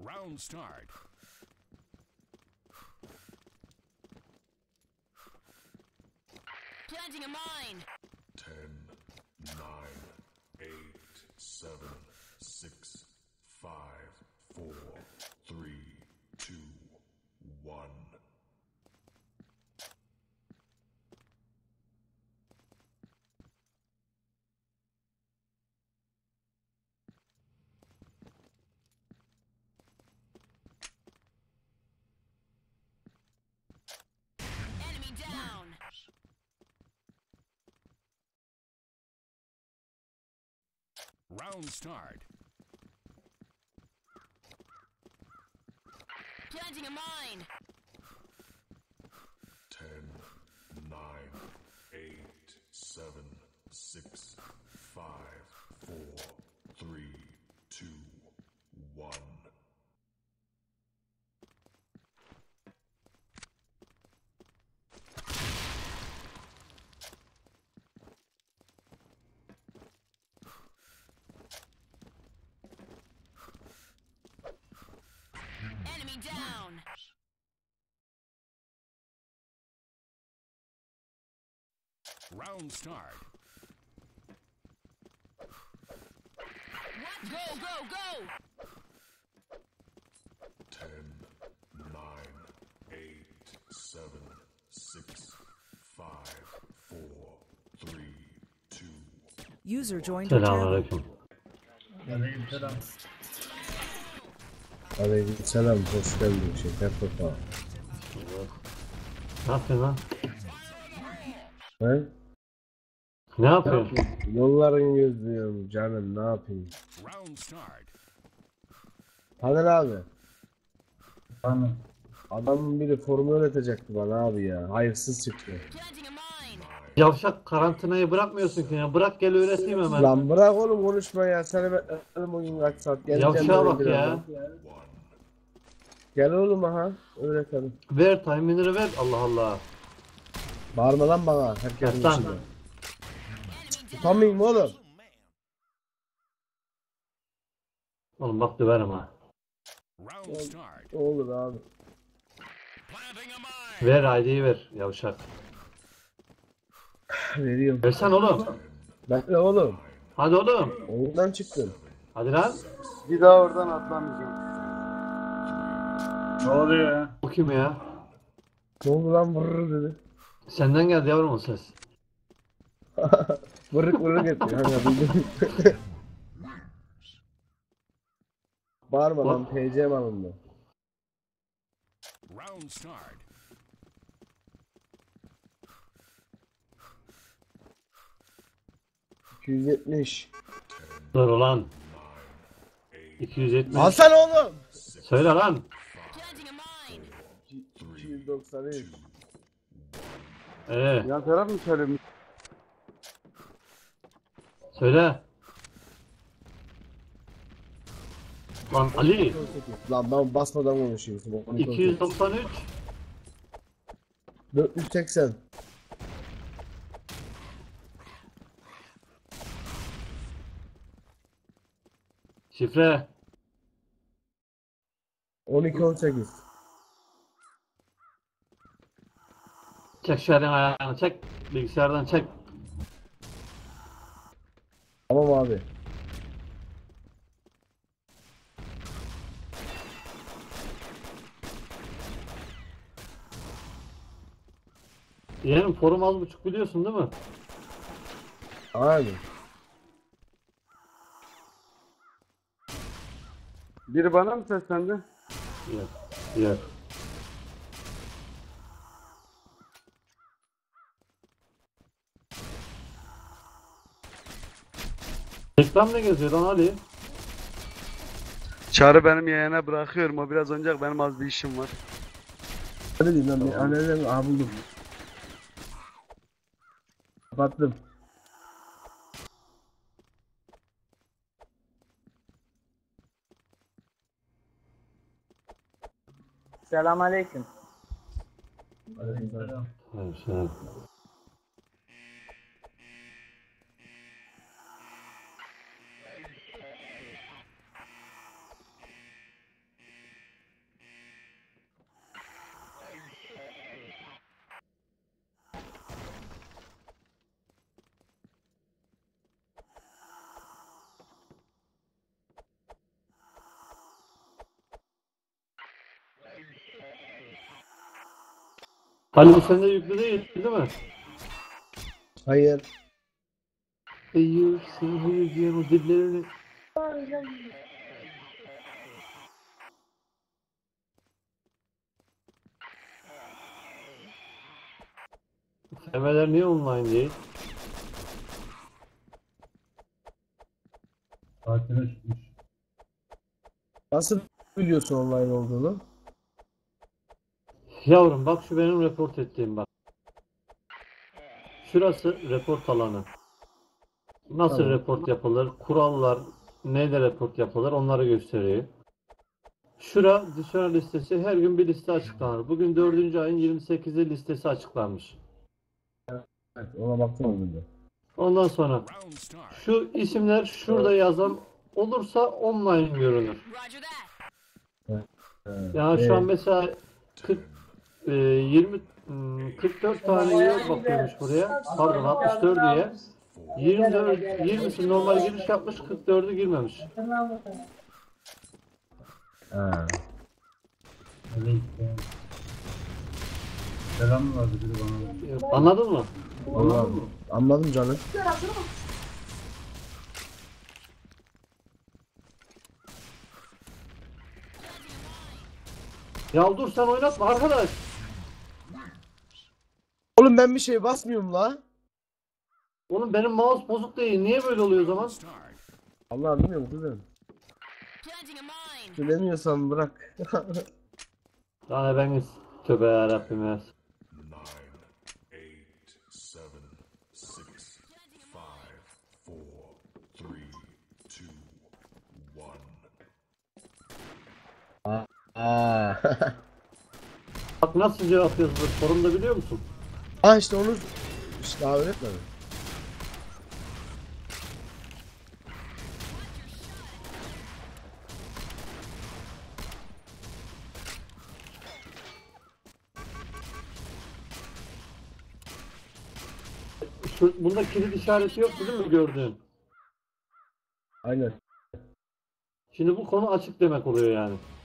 Round start. Planting a mine. 10, 9, 8, 7, 6, 5, 4, 3, 2, 1. Enemy down. Round start. Planting a mine. 10, 9, 8, 7, 6, 5, 4, 3, 2, 1. Enemy down. Round start. What? Go, go, go. 10, 9, 8, 7, 6, 5, 4, 3, 2. User joined your channel. Selamünaleyküm. Aleykümselam, hoş geldin şeker kafa. Ne yapıyorsun lan? He? Ne yapıyorsun? Yolların gözlüyorum canım, ne yapayım? Round start. Hadi abi. Adamın biri formu öğretecekti bana abi ya. Hayırsız çıktı. Planting a mine. Yavşak karantinayı bırakmıyorsun ki ya. Bırak gel öğreteyim hemen. Lan bırak oğlum konuşma ya. Seni bekledim bugün kaç saat. Geleceğim Yavşağa böyle bak birazdan. ya. Gel oğlum aha. Öğretelim. Ver timinleri ver. Allah Allah. Bağırma lan bana. Herkesin Yaslan. içinde. Enemy down. Utanmayayım oğlum. Oğlum bak döverim ha. Round start. Olur abi. Planting a mine. Ver ID'yi ver yavşak. Veriyorum. Versen oğlum. Bekle oğlum. Hadi oğlum. Oyundan çıktın. Hadi lan. Bir daha oradan atlamayacağım. Ne oluyor ya? Bu kim ya? Ne oldu lan vırır dedi. Senden geldi yavrum o ses. Vırık vırık etti. Hani bildim. Bağırma lan PC'm alındı. Round start. ...270. Dur ulan. 270. Alsana oğlum. Söyle lan. Planting a mine. 293. Yan taraf mı söylemiş? Söyle. Lan Ali. Lan ben basmadan konuşuyorsun. 293. 480. Şifre. 1218. Çek şu elini ayağını çek. Bilgisayardan çek. Tamam abi. Yeğenim forum az buçuk biliyorsun değil mi? Abi. Biri bana mı seslendi? Yok. Yok. Reklam ne geziyor lan Ali? Çağrı benim yeğene bırakıyorum. O biraz oynayacak. Benim az bir işim var. Hadi diyeyim lan. Annelerimi aha buldum. Kapattım. Selamünaleyküm. Hayır, şey. Hani bu sende yüklü değil mi? Hayır. Hayır, sen hayır diyen o dillerini. Semeler niye online değil? Saatine çıkmış. Nasıl biliyorsun online olduğunu? Yavrum bak şu benim report ettiğim bak. Şurası report alanı. Nasıl Tamam. report yapılır? Kurallar neyle report yapılır? Onları gösteriyor. Şura dışarı listesi, her gün bir liste açıklanır. Bugün 4. ayın 28'i listesi açıklanmış. Evet, ona baktım az önce. Ondan sonra Round start. şu isimler şurada yazan olursa online görünür. Roger that. Yani şu an mesela 40 20 44 tane üye bakıyormuş buraya. Pardon 64 üye. 20'si normal giriş yapmış, 44'ü girmemiş. Ha. Aleyküm. Selam vardı biri bana. Anladın mı? Anladım. Anladım canım. Ya dur sen oynatma arkadaş. Oğlum ben bir şey basmıyorum la. Oğlum benim mouse bozuk değil. Niye böyle oluyor o zaman? Start. Allah bilmiyorum kızım. Planting a mine. Bilemiyorsan bırak. Yani ben tövbe yarabbim ya. 9, 8, 7, 6, 5, 4, 3, 2, 1. Aa. Bak nasıl cevap yazılır forumda biliyor musun? Ha işte onu işte daha öğretmedim. Bunda kilit işareti yok değil mi gördüğün? Aynen. Şimdi bu konu açık demek oluyor yani.